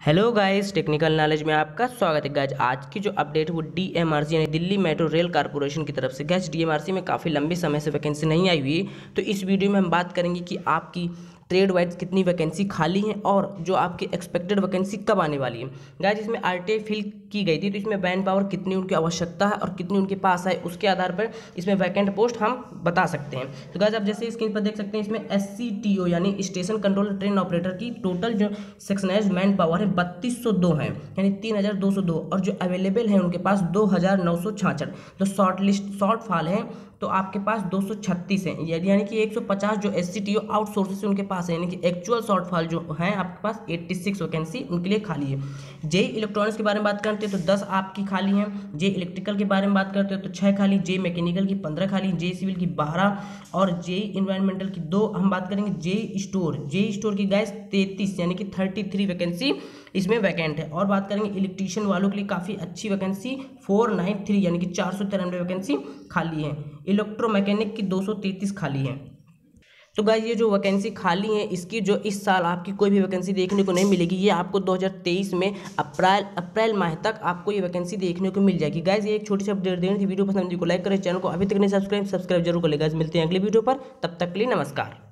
Hello guys, technical knowledge में आपका स्वागत है। गाइस आज की जो अपडेट है वो डीएमआरसी यानी दिल्ली मेट्रो रेल कारपोरेशन की तरफ से। गाइस डीएमआरसी में काफ़ी लंबे समय से वैकेंसी नहीं आई हुई, तो इस वीडियो में हम बात करेंगे कि आपकी ट्रेड वाइज कितनी वैकेंसी खाली है और जो आपकी एक्सपेक्टेड वैकेंसी कब आने वाली है। गाइस इसमें आरटीआई फिल की गई थी, तो इसमें मैन पावर कितनी उनकी आवश्यकता है और कितनी उनके पास है, उसके आधार पर इसमें वैकेंट पोस्ट हम बता सकते हैं। तो गाइस आप जैसे स्क्रीन पर देख सकते हैं, इसमें SCTO यानी स्टेशन कंट्रोल ट्रेन ऑपरेटर की टोटल जो सेक्शनाइज मैन पावर है 3202 है, यानी 3202, और जो अवेलेबल है उनके पास 2966। तो शॉर्ट फॉल है तो आपके पास 236 है, यानी कि 150 जो SCTO आउटसोर्स से उनके पास है, यानी कि एक्चुअल शॉर्ट फॉल जो है आपके पास 86 वैकेंसी उनके लिए खाली है। जे इलेक्ट्रॉनिक्स के बारे में बात करते हैं तो 10 आपकी खाली हैं। जे इलेक्ट्रिकल के बारे में बात करते हैं तो 6 खाली, जे मैकेनिकल की 15 खाली, जे सिविल की 12 और जे इन्वायरमेंटल की 2 हम बात करेंगे। जे स्टोर की गैस 33 यानी कि 33 वैकेंसी इसमें वैकेंट है। और बात करेंगे इलेक्ट्रीशियन वालों के लिए काफ़ी अच्छी वैकेंसी 493 यानी कि 493 वैकेंसी खाली है। इलेक्ट्रोमैकेनिक की 233 खाली है। तो गाइस ये जो वैकेंसी खाली है इसकी जो इस साल आपकी कोई भी वैकेंसी देखने को नहीं मिलेगी, ये आपको 2023 में अप्रैल माह तक आपको ये वैकेंसी देखने को मिल जाएगी। गाइस ये एक छोटी सी अपडेट देनी थी। वीडियो पसंद को लाइक करें, चैनल को अभी तक नहीं सब्सक्राइब जरूर कर ले। गाइस मिलते हैं अगले वीडियो पर, तब तक के लिए नमस्कार।